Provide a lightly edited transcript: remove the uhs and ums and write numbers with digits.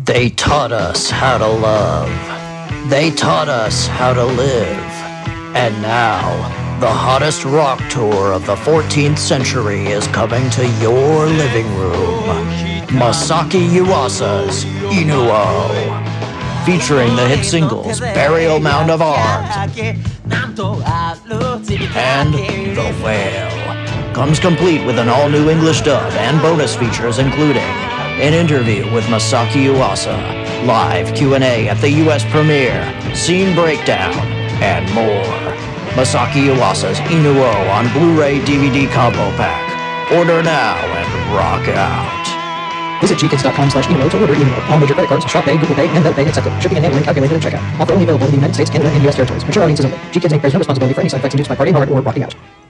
They taught us how to love. They taught us how to live. And now, the hottest rock tour of the 14th century is coming to your living room. Masaki Yuasa's Inuo. Featuring the hit singles Burial Mound of Art and The Whale. Comes complete with an all-new English dub and bonus features including an interview with Masaki Yuasa, live Q&A at the US premiere, scene breakdown, and more. Masaki Yuasa's Inuo on Blu-ray DVD combo pack. Order now and rock out. Visit gkids.com/Inuo to order Inuo. All major credit cards, Shop Pay, Google Pay, and Web Pay accepted. Shipping and handling calculated at checkout. Offer only available in the United States, Canada, and US territories. Mature audiences only. GKids Inc. bears no responsibility for any side effects induced by partying hard or rocking out.